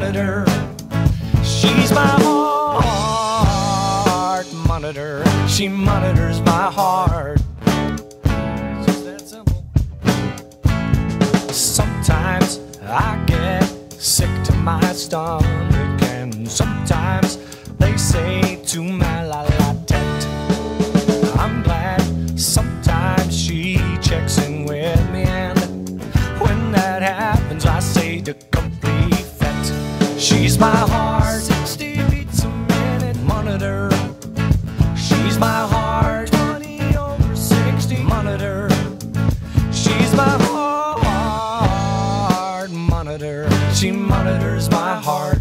monitor. She's my heart monitor. She monitors my heart. It's just that simple. Sometimes I get sick to my stomach, and sometimes they say to my la-la-tet. I'm glad sometimes she checks in with me, and when that happens I say to complete fet. She's my heart, 60 beats a minute monitor. She's my heart, 20 over 60 monitor. She's my heart monitor. She monitors my heart.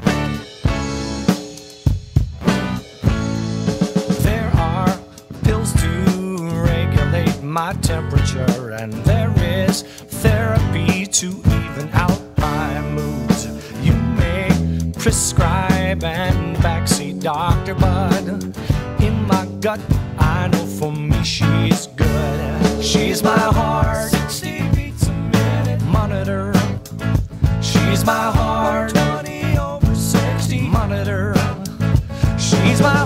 There are pills to regulate my temperature, and there is therapy to even out my moods. You may prescribe and backseat doctor, but in my gut I know for me she's good. She's my heart, 60 beats a minute monitor. She's my heart, 20 over 60 monitor. She's my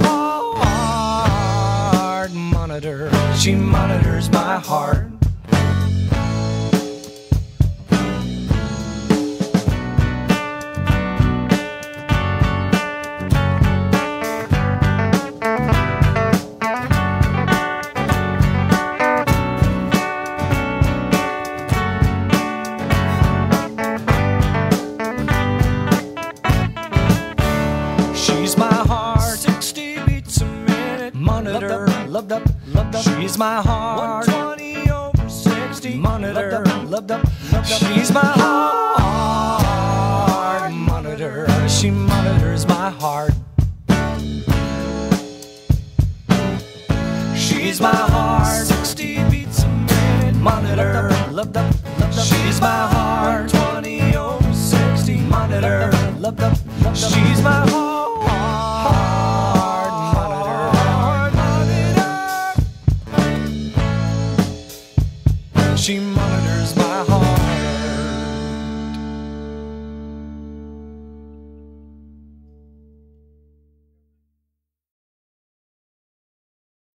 heart monitor. She monitors my heart. She's my heart, 60 beats a minute monitor. Loved up. She's my heart, 120 over 60 monitor. Loved up. She's my heart monitor. She monitors my heart. She's my heart, 60 beats a minute monitor. Loved up. She's my heart, 20 over 60 monitor. Loved up. She's my heart monitor. She monitors my